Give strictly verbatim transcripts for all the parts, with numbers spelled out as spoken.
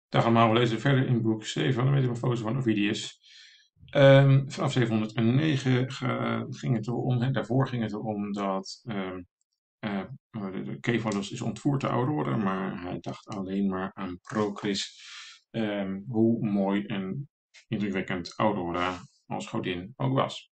Dag allemaal, we lezen verder in boek zeven van de Metamorfose van Ovidius. Um, vanaf zevenhonderdnegen ga, ging het erom, hè, daarvoor ging het erom dat um, uh, de, de Kefalos is ontvoerd te Aurora, maar hij dacht alleen maar aan Procris. Um, hoe mooi en indrukwekkend Aurora als godin ook was.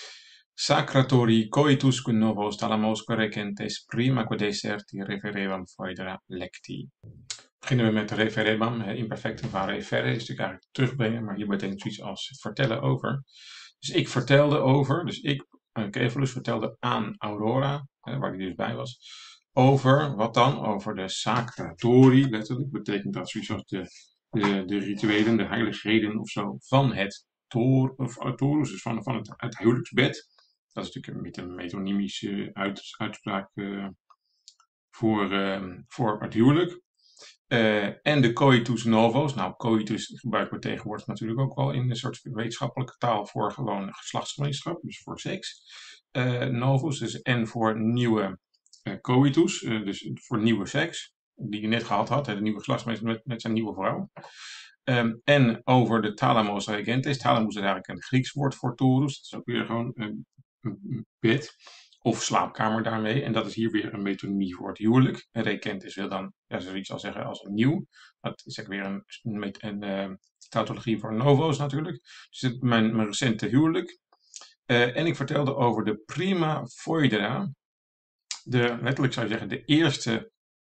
Sacratori coitusque novos talamos correcentes prima quod deserti referebam foedera lecti. Beginnen we met referebam, imperfectum van referre, is natuurlijk eigenlijk terugbrengen, maar hier betekent zoiets als vertellen over. Dus ik vertelde over, dus ik, Kevelus, vertelde aan Aurora, waar hij dus bij was, over, wat dan? Over de sacratori, letterlijk, betekent dat zoiets als de, de, de rituelen, de heiligheden of zo, van het tor, of torus, dus van, van het, het huwelijksbed. Dat is natuurlijk met een metonymische uit, uitspraak uh, voor, uh, voor het huwelijk. Uh, en de coitus novos. Nou, coitus gebruiken we tegenwoordig natuurlijk ook wel in een soort wetenschappelijke taal voor gewoon geslachtsgemeenschap, dus voor seks. Uh, novos, dus en voor nieuwe uh, coitus, uh, dus voor nieuwe seks, die je net gehad had, hè, de nieuwe geslachtsgemeenschap met, met zijn nieuwe vrouw. Um, en over de thalamos regentes. Thalamus is eigenlijk een Grieks woord voor torus. Dat is ook weer gewoon een, een bed of slaapkamer daarmee. En dat is hier weer een metonymie voor het huwelijk. En rekentis wil dan, ja, zoiets al zeggen als een nieuw. Dat is ook weer een, een, een, een tautologie voor novo's natuurlijk. Dus het, mijn, mijn recente huwelijk. Uh, en ik vertelde over de prima foedera. De, letterlijk zou je zeggen, de eerste.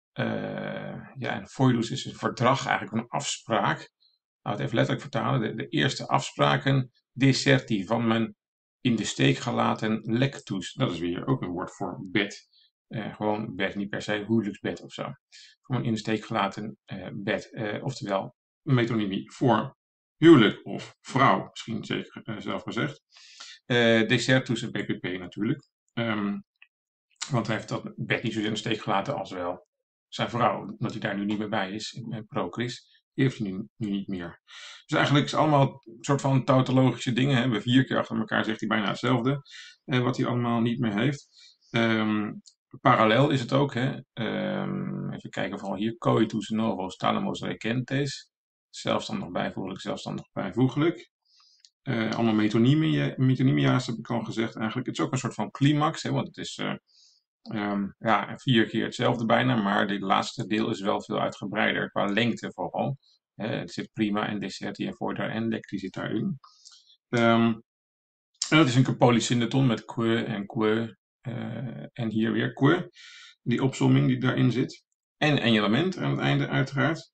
Uh, ja, een foedus is een verdrag, eigenlijk een afspraak. Nou, het even letterlijk vertalen. De, de eerste afspraken deserti van mijn in de steek gelaten lectus. Dat is weer ook een woord voor bed. Uh, gewoon bed, niet per se huwelijksbed of zo. Gewoon in de steek gelaten uh, bed. Uh, oftewel, metonymie voor huwelijk of vrouw. Misschien zeker uh, zelf gezegd. Uh, desertus en P P P natuurlijk. Um, want hij heeft dat bed niet zo in de steek gelaten als wel zijn vrouw. Omdat hij daar nu niet meer bij is. In Procris. Die heeft hij nu, nu niet meer. Dus eigenlijk is het allemaal een soort van tautologische dingen. We hebben vier keer achter elkaar zegt hij bijna hetzelfde. Eh, wat hij allemaal niet meer heeft. Um, parallel is het ook. Hè? Um, even kijken, vooral hier. Coitus novos thalamos recentes. Zelfstandig bijvoeglijk, zelfstandig bijvoeglijk. Uh, allemaal metonymia, metonymia's heb ik al gezegd eigenlijk. Het is ook een soort van climax. Hè? Want het is... Uh, Um, ja, vier keer hetzelfde bijna, maar dit laatste deel is wel veel uitgebreider qua lengte vooral. Uh, het zit prima en deserti en foedera en lecti zit daarin. Um, en het is een polysyndeton met que en que uh, en hier weer que. Die opsomming die daarin zit. En een element aan het einde uiteraard.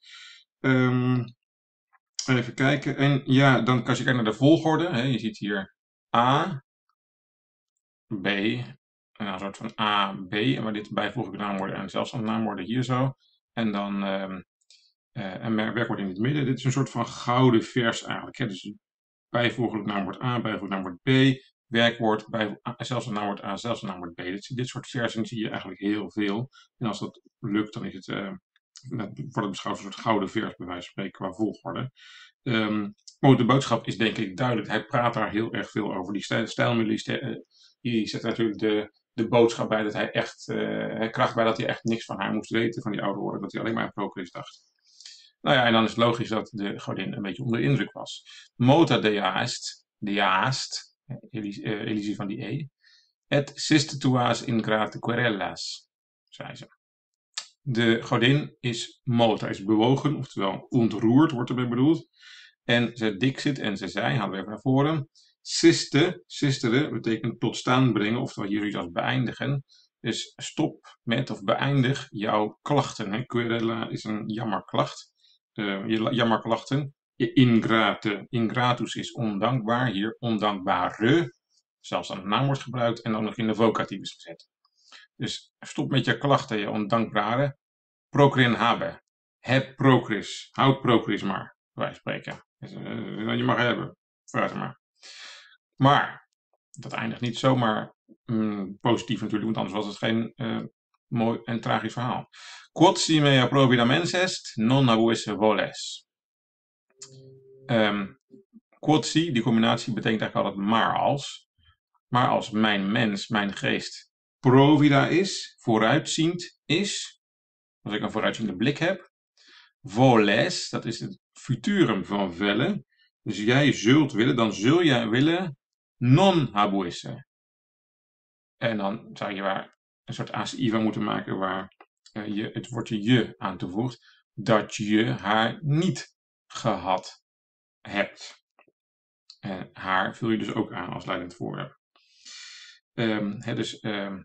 Um, even kijken. En ja, dan als je kijkt naar de volgorde. Hè, je ziet hier A, B, een soort van A, B, en waar dit bijvoeglijke naamwoorden en zelfstandige naamwoorden hier zo. En dan um, uh, een werkwoord in het midden. Dit is een soort van gouden vers eigenlijk. Hè? Dus bijvoeglijk naamwoord A, bijvoeglijk naamwoord B, werkwoord, bij, zelfstandig naamwoord A, zelfstandig naamwoord B. Dit, dit soort versen zie je eigenlijk heel veel. En als dat lukt, dan is het, uh, wordt het beschouwd als een soort gouden vers, bij wijze van spreken, qua volgorde. Um, maar de boodschap is denk ik duidelijk. Hij praat daar heel erg veel over. Die stijlmiddelen, die zet natuurlijk de, de boodschap bij dat hij echt, uh, hij kracht bij dat hij echt niks van haar moest weten, van die oude woorden, dat hij alleen maar aan Procris dacht. Nou ja, en dan is het logisch dat de godin een beetje onder de indruk was. Mota deaast, deaast, elisie van die E, et sistetuas in grate querellas, zei ze. De godin is mota, is bewogen, oftewel ontroerd, wordt erbij bedoeld. En ze dixit en ze zei, halen we even naar voren. Siste, sistere, betekent tot staan brengen, oftewel hier zoiets als beëindigen. Dus stop met of beëindig jouw klachten. Hè. Querella is een jammerklacht. Uh, je jammerklachten. Ingrate, ingratus is ondankbaar. Hier ondankbare, zelfs aan de naam wordt gebruikt en dan nog in de vocatief is gezet. Dus stop met je klachten, je ondankbare. Procrin habe. Heb procris. Houd procris maar, wij spreken. Dus, uh, je mag hebben. Vraag maar. Maar, dat eindigt niet zomaar mm, positief natuurlijk, want anders was het geen uh, mooi en tragisch verhaal. Quod si me approbida mens est, non abuisse voles. Um, quod si, die combinatie betekent eigenlijk altijd maar als. Maar als mijn mens, mijn geest, provida is, vooruitziend is, als ik een vooruitziende blik heb, voles, dat is het futurum van velle. Dus jij zult willen, dan zul jij willen non habuisse. En dan zou je waar een soort A C I van moeten maken waar uh, je het woordje je aan toevoegt. Dat je haar niet gehad hebt. En haar vul je dus ook aan als leidend voorwerp. Um, he, dus um,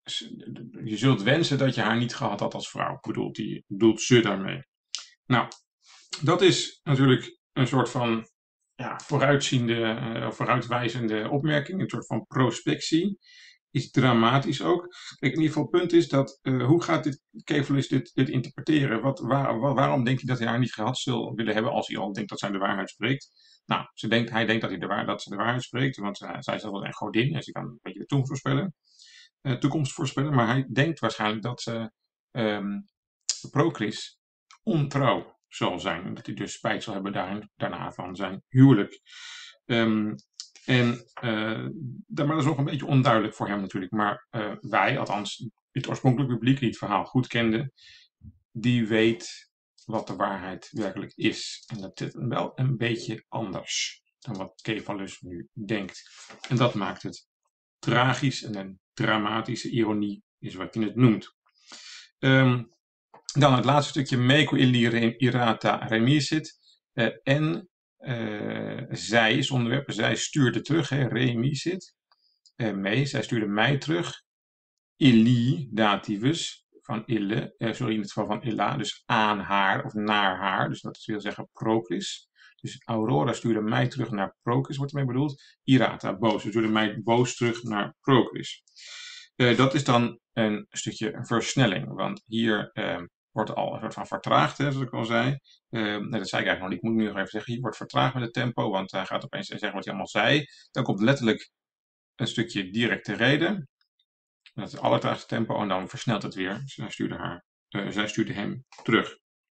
je zult wensen dat je haar niet gehad had als vrouw. Bedoelt, die, bedoelt ze daarmee. Nou, dat is natuurlijk een soort van ja, vooruitziende, uh, vooruitwijzende opmerking. Een soort van prospectie. Is dramatisch ook. Kijk, in ieder geval het punt is dat, uh, hoe gaat dit Kevelis dit, dit interpreteren? Wat, waar, waar, waarom denkt hij dat hij haar niet gehad zal willen hebben als hij al denkt dat zij de waarheid spreekt? Nou, ze denkt, hij denkt dat, hij de waar, dat ze de waarheid spreekt, want uh, zij is wel een godin en ze kan een beetje de toekomst voorspellen, uh, toekomst voorspellen, maar hij denkt waarschijnlijk dat ze um, Procris ontrouw zal zijn en dat hij dus spijt zal hebben daarin, daarna van zijn huwelijk. Um, En, uh, maar dat is nog een beetje onduidelijk voor hem natuurlijk. Maar uh, wij, althans het oorspronkelijke publiek die het verhaal goed kende, die weet wat de waarheid werkelijk is. En dat is wel een beetje anders dan wat Kevalus nu denkt. En dat maakt het tragisch en een dramatische ironie is wat hij het noemt. Um, dan het laatste stukje Meco illi irata remisit. Uh, en Uh, zij is onderwerp, zij stuurde terug, hè, remisit, uh, mee, zij stuurde mij terug, illi, dativus, van ille, uh, sorry, in het geval van illa, dus aan haar of naar haar, dus dat wil zeggen Procris. Dus Aurora stuurde mij terug naar Procris, wordt ermee bedoeld, irata, boos, ze stuurde mij boos terug naar Procris. Uh, dat is dan een stukje versnelling, want hier uh, wordt al een soort van vertraagd, hè, zoals ik al zei. Uh, nee, dat zei ik eigenlijk nog niet. Ik moet nu nog even zeggen, hier wordt vertraagd met het tempo, want hij gaat opeens zeggen wat hij allemaal zei. Dan komt letterlijk een stukje directe reden. Dat is het allertraagste tempo en dan versnelt het weer. Dus zij stuurde, haar, uh, zij stuurde hem terug.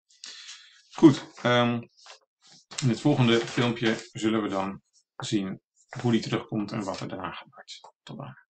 Goed, um, in het volgende filmpje zullen we dan zien hoe die terugkomt en wat er daarna gebeurt. Tot dan.